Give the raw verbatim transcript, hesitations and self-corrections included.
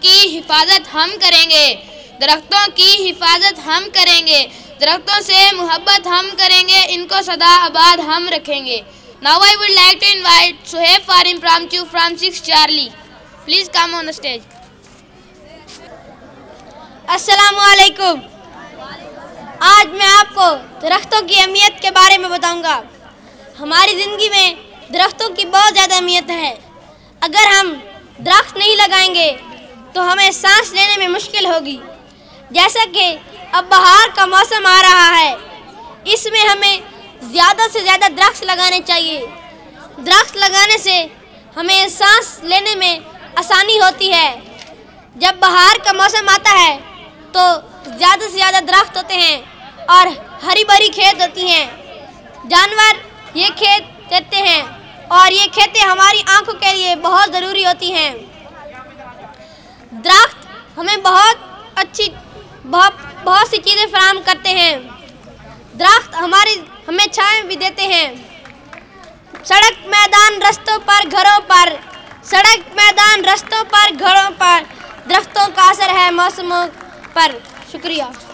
की हिफाजत हम करेंगे, दरख्तों की हिफाजत हम करेंगे, दरख्तों से मोहब्बत हम करेंगे, इनको सदा आबाद हम रखेंगे। Now I would like to invite Suhaib for impromptu from six Charlie. Please come on the stage. अस्सलामुअलैकुम। आज मैं आपको दरख्तों की अहमियत के बारे में बताऊंगा। हमारी ज़िंदगी में दरख्तों की बहुत ज़्यादा अहमियत है। अगर हम दरख्त नहीं लगाएंगे तो हमें सांस लेने में मुश्किल होगी। जैसा कि अब बहार का मौसम आ रहा है, इसमें हमें ज़्यादा से ज़्यादा दरख्त लगाने चाहिए। दरख्त लगाने से हमें सांस लेने में आसानी होती है। जब बहार का मौसम आता है तो ज़्यादा से ज़्यादा दरख्त होते हैं और हरी भरी खेत होती हैं। जानवर ये खेत कहते हैं और ये खेतें हमारी आंखों के लिए बहुत ज़रूरी होती हैं। दरख्त हमें बहुत अच्छी बहुत बहुत सी चीज़ें फराहम करते हैं। दरख्त हमारी हमें छाएं भी देते हैं। सड़क मैदान रस्तों पर घरों पर सड़क मैदान रस्तों पर घरों पर दरख्तों का असर है मौसमों पर। शुक्रिया।